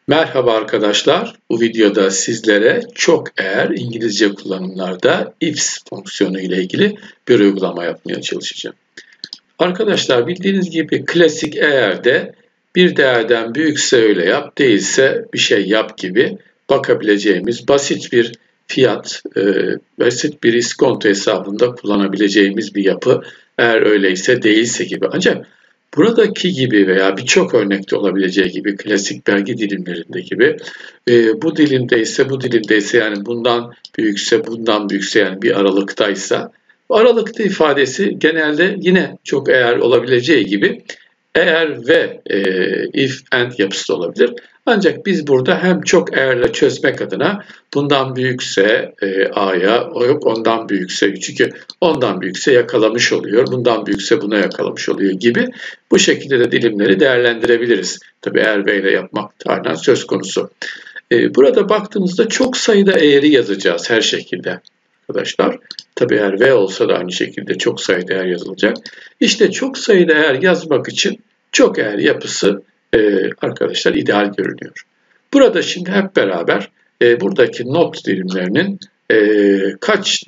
Merhaba arkadaşlar. Bu videoda sizlere çok eğer İngilizce kullanımlarda ifs fonksiyonu ile ilgili bir uygulama yapmaya çalışacağım. Arkadaşlar bildiğiniz gibi klasik eğerde bir değerden büyükse öyle yap, değilse bir şey yap gibi bakabileceğimiz basit bir fiyat, basit bir iskonto hesabında kullanabileceğimiz bir yapı. Eğer öyleyse değilse gibi. Ancak buradaki gibi veya birçok örnekte olabileceği gibi klasik belge dilimlerinde gibi bu dilimdeyse yani bundan büyükse yani bir aralıktaysa bu aralıkta ifadesi genelde yine çok eğer olabileceği gibi eğer ve if and yapısı olabilir. Ancak biz burada hem çok eğerle çözmek adına bundan büyükse A'ya, o yok ondan büyükse, çünkü ondan büyükse yakalamış oluyor, bundan büyükse buna yakalamış oluyor gibi bu şekilde de dilimleri değerlendirebiliriz. Tabii eğer ve ile yapmak aynen söz konusu. Burada baktığımızda çok sayıda eğri yazacağız her şekilde arkadaşlar. Tabii eğer ve olsa da aynı şekilde çok sayıda eğer yazılacak. İşte çok sayıda eğer yazmak için çok eğer yapısı arkadaşlar ideal görünüyor. Burada şimdi hep beraber buradaki not dilimlerinin kaç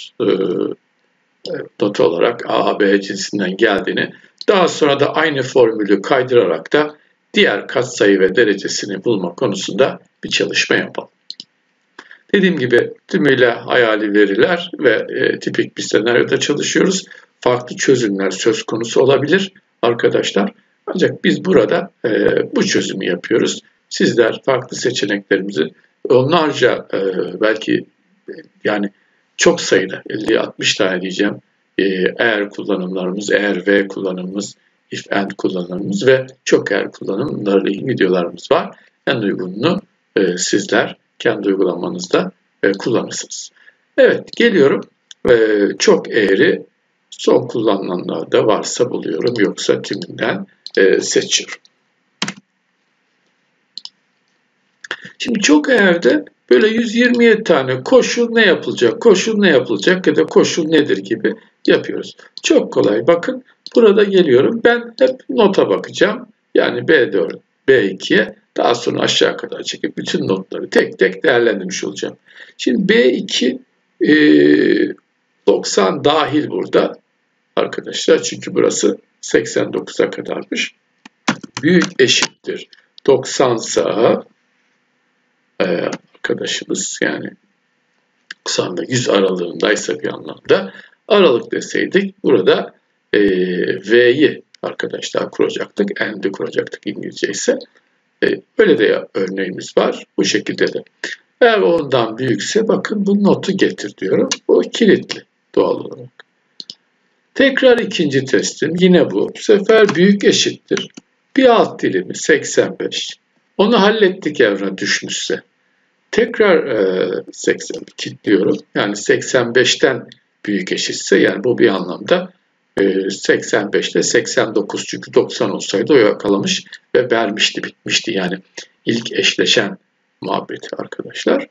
not olarak A, B cinsinden geldiğini, daha sonra da aynı formülü kaydırarak da diğer katsayı ve derecesini bulma konusunda bir çalışma yapalım. Dediğim gibi tümüyle hayali veriler ve tipik bir senaryoda çalışıyoruz. Farklı çözümler söz konusu olabilir arkadaşlar. Ancak biz burada bu çözümü yapıyoruz. Sizler farklı seçeneklerimizi onlarca belki yani çok sayıda 50-60 tane diyeceğim eğer kullanımlarımız, eğer ve kullanımımız, if and kullanımımız ve çok eğer kullanımlarıyla ilgili videolarımız var. En uygununu sizler kendi uygulamanızda kullanırsınız. Evet, geliyorum. Çok eğri son kullanılanlarda varsa buluyorum, yoksa tümünden seçiyorum. Şimdi çok eğerde böyle 127 tane koşul ne yapılacak ya da koşul nedir gibi yapıyoruz. Çok kolay. Bakın burada geliyorum. Ben hep nota bakacağım. Yani B4, B2'ye daha sonra aşağı kadar çekip bütün notları tek tek değerlendirmiş olacağım. Şimdi B2 90 dahil burada arkadaşlar. Çünkü burası 89'a kadarmış. Büyük eşittir 90 ise arkadaşımız yani 90'da 100 aralığındaysa bir anlamda aralık deseydik burada V'yi arkadaşlar kuracaktık. And'i kuracaktık İngilizce ise. Böyle de örneğimiz var. Bu şekilde de. Eğer ondan büyükse bakın bu notu getir diyorum. Bu kilitli doğal olarak. Tekrar ikinci testim. Yine bu. Bu sefer büyük eşittir. Bir alt dilimi 85. Onu hallettik evrene düşmüşse. Tekrar 80 kilitliyorum. Yani 85'ten büyük eşitse yani bu bir anlamda 85 ile 89, çünkü 90 olsaydı o yakalamış ve vermişti, bitmişti. Yani ilk eşleşen muhabbeti arkadaşlar.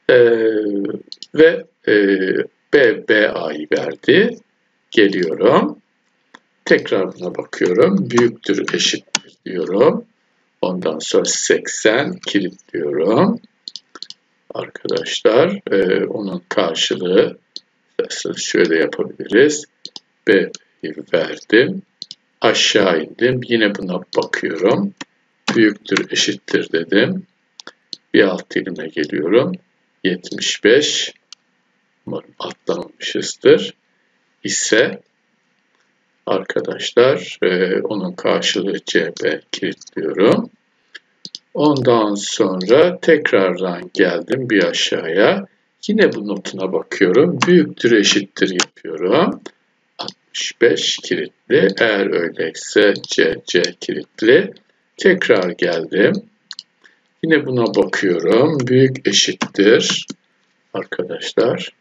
Ve BA'yı verdi. Geliyorum. Tekrar buna bakıyorum. Büyüktür, eşittir diyorum. Ondan sonra 80 kilitliyorum. Arkadaşlar onun karşılığı şöyle yapabiliriz. B'yi verdim. Aşağı indim. Yine buna bakıyorum. Büyüktür, eşittir dedim. Bir alt dilime geliyorum. 75. Umarım atlamamışızdır. İse arkadaşlar onun karşılığı CB kilitliyorum. Ondan sonra tekrardan geldim bir aşağıya. Yine bu notuna bakıyorum. Büyüktür, eşittir yapıyorum. 65 kilitli. Eğer öyleyse C kilitli. Tekrar geldim. Yine buna bakıyorum. Büyük eşittir. Arkadaşlar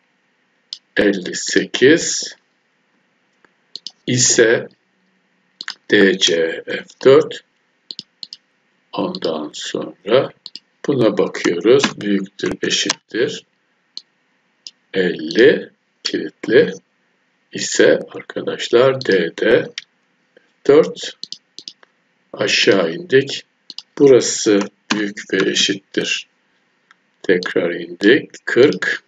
58 ise DC F4. Ondan sonra buna bakıyoruz. Büyüktür, eşittir 50 kilitli ise arkadaşlar DD 4 aşağı indik. Burası büyük ve eşittir. Tekrar indik. 40.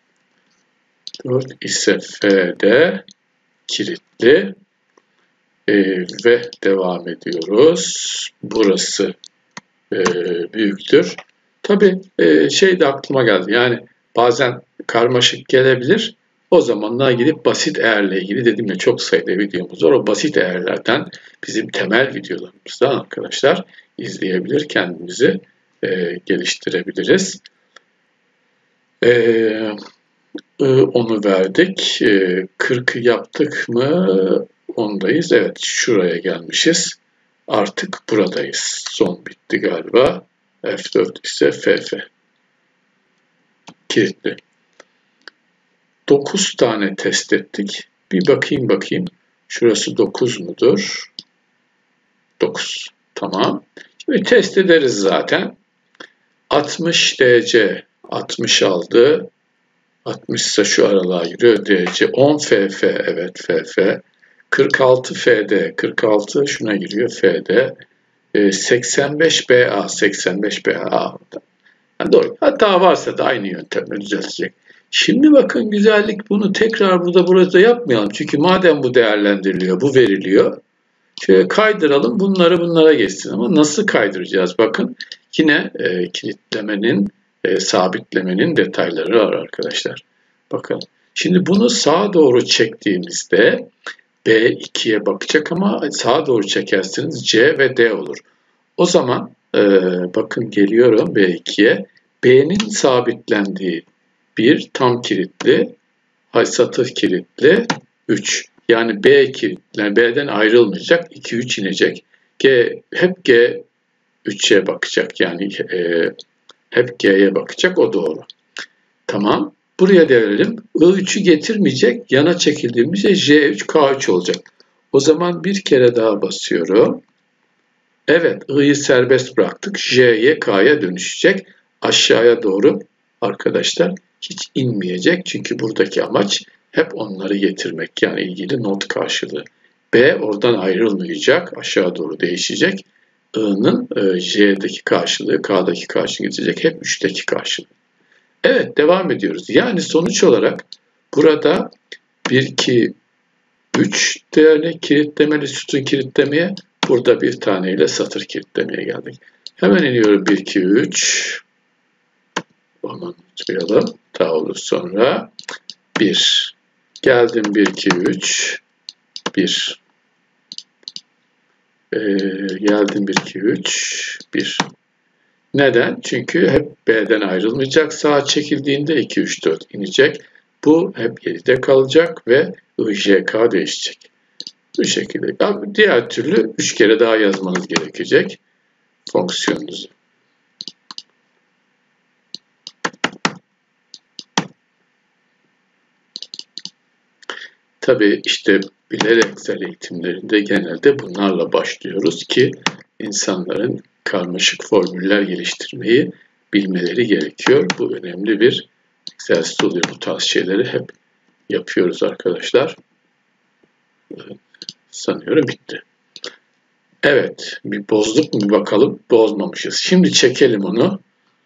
4 ise F'de kilitli. Ve devam ediyoruz. Burası büyüktür. Tabii şey de aklıma geldi. Yani bazen karmaşık gelebilir. O zamanlar gidip basit eğerle ilgili dedim ya çok sayıda videomuz var. O basit eğerlerden bizim temel videolarımızdan arkadaşlar izleyebilir, kendimizi geliştirebiliriz. Onu verdik. 40'ı yaptık mı? Ondayız. Evet, şuraya gelmişiz. Artık buradayız. Son bitti galiba. F4 ise FF. Kilitli. 9 tane test ettik. Bir bakayım. Şurası 9 mudur? 9. Tamam. Şimdi test ederiz zaten. 60 DC 60 aldı. 60 ise şu aralığa giriyor. DC 10 FF. Evet FF. 46 FD. 46 şuna giriyor FD. 85 BA. 85 BA. Yani doğru. Hata varsa da aynı yöntemle düzeltecek. Şimdi bakın güzellik, bunu tekrar burada yapmayalım. Çünkü madem bu değerlendiriliyor, bu veriliyor. Şöyle kaydıralım, bunlara geçsin. Ama nasıl kaydıracağız? Bakın yine kilitlemenin, sabitlemenin detayları var arkadaşlar. Bakın şimdi bunu sağa doğru çektiğimizde B2'ye bakacak ama sağa doğru çekerseniz C ve D olur. O zaman bakın geliyorum B2'ye. B'nin sabitlendiği 1 tam kilitli, satır kilitli 3. Yani B kilitli, B'den ayrılmayacak, 2 3 inecek. Hep G 3'e bakacak. Yani hep G'ye bakacak, o doğru. Tamam. Buraya devirelim. I3'ü getirmeyecek. Yana çekildiğimizde J3 K3 olacak. O zaman bir kere daha basıyorum. Evet, I'yı serbest bıraktık. J'ye K'ya dönüşecek. Aşağıya doğru arkadaşlar hiç inmeyecek. Çünkü buradaki amaç hep onları getirmek. Yani ilgili not karşılığı. B oradan ayrılmayacak. Aşağı doğru değişecek. I'nın J'deki karşılığı, K'daki karşılığı gidecek. Hep 3'teki karşılığı. Evet, devam ediyoruz. Yani sonuç olarak burada 1, 2, 3 değerli kilitlemeli sütun kilitlemeye, burada bir taneyle satır kilitlemeye geldik. Hemen iniyorum 1, 2, 3. Onu unutmayalım. Daha olur sonra. 1. Geldim 1, 2, 3. 1. Geldim 1, 2, 3. 1. Neden? Çünkü hep B'den ayrılmayacak. Sağa çekildiğinde 2, 3, 4 inecek. Bu hep 7'de kalacak ve IJK değişecek. Bu şekilde. Diğer türlü 3 kere daha yazmanız gerekecek fonksiyonunuzu. Tabii işte bilerek Excel eğitimlerinde genelde bunlarla başlıyoruz ki insanların karmaşık formüller geliştirmeyi bilmeleri gerekiyor. Bu önemli bir egzersiz oluyor. Bu tarz şeyleri hep yapıyoruz arkadaşlar. Sanıyorum bitti. Evet, bir bozduk mu bir bakalım. Bozmamışız. Şimdi çekelim onu.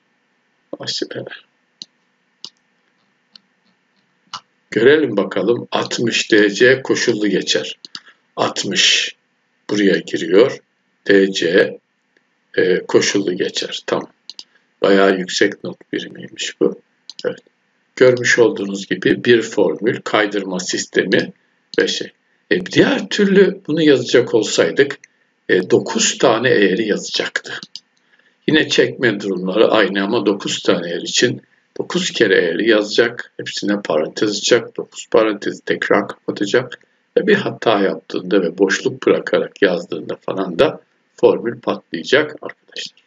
Görelim bakalım. 60 DC koşullu geçer. 60 buraya giriyor. DC koşullu geçer. Tamam. Bayağı yüksek not birimiymiş bu. Evet. Görmüş olduğunuz gibi bir formül, kaydırma sistemi ve şey. Diğer türlü bunu yazacak olsaydık 9 tane eğri yazacaktı. Yine çekme durumları aynı ama 9 tane eğri için 9 kere eğri yazacak. Hepsine parantez açacak. 9 parantezi tekrar kapatacak. Ve bir hata yaptığında ve boşluk bırakarak yazdığında falan da formül patlayacak arkadaşlar.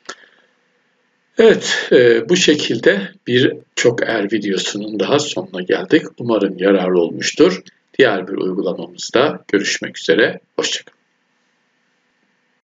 Evet, bu şekilde bir çok eğer videosunun daha sonuna geldik. Umarım yararlı olmuştur. Diğer bir uygulamamızda görüşmek üzere. Hoşça kalın.